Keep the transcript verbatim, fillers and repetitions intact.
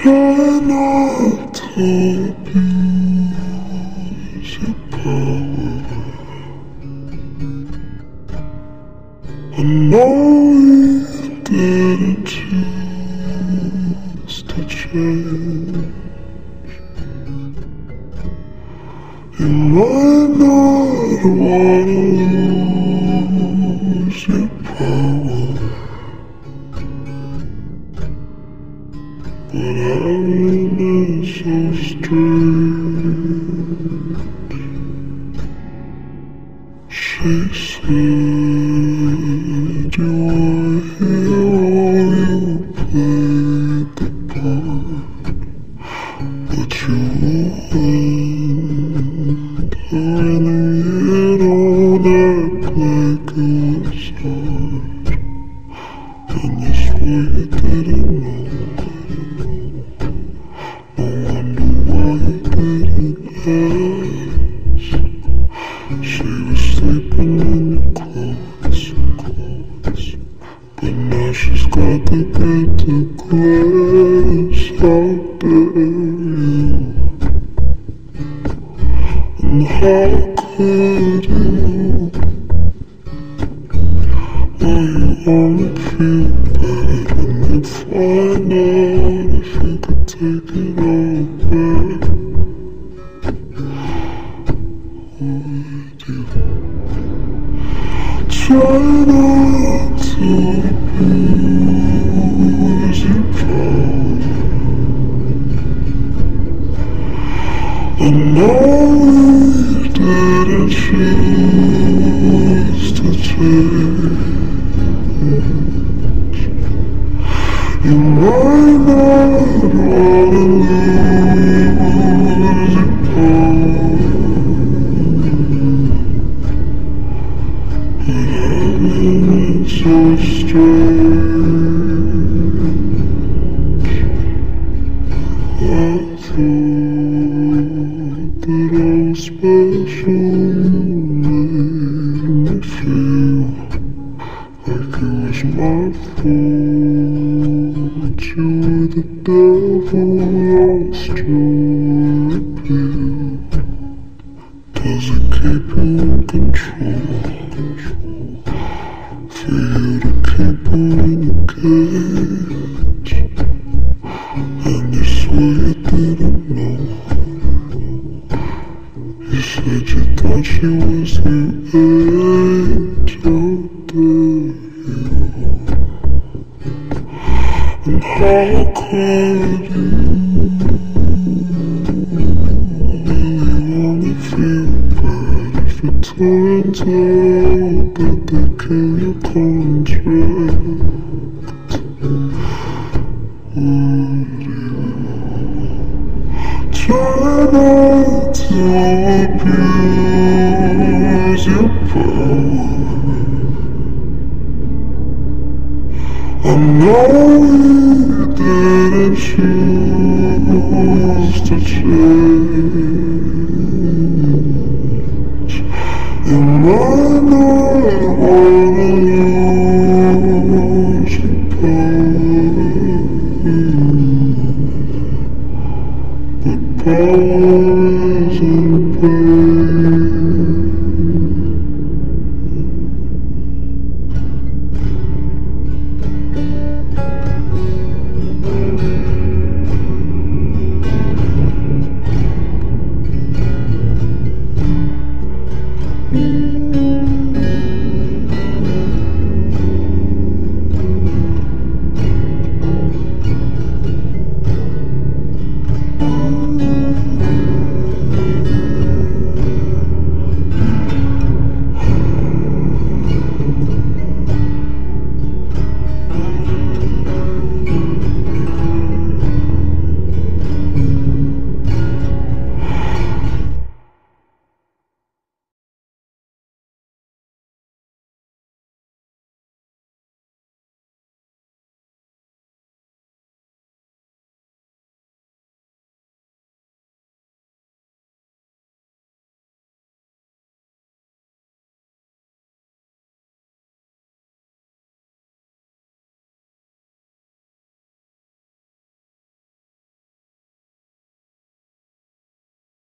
Try not to abuse your power. I know you didn't choose to change. You might not wanna lose your power, but having it so strange. She said you were a hero, you played the part, but you weren't her enemy at all. That black was hard, and you swore you didn't know. No wonder why you didn't ask. She was sleeping in your clothes, clothes. But now she's got the better glass. How dare you? And how could you? Well, you only feel bad when you find out if you could take it all back. Would you try not to abuse your power? I know you didn't choose to change. You might not wanna lose your power, but having it so strange. I thought that I was special. You made me feel like it was my fault. You were the devil, lost your appeal. Does it keep you in control? For you to keep her in a cage, and you swore you didn't know. You said you thought she was your age. How dare you? And how could you? Really wanna feel bad if it turns out that they kill your contract. Would you try not to abuse your power? I know you didn't choose to change. You might not wanna lose your power, but power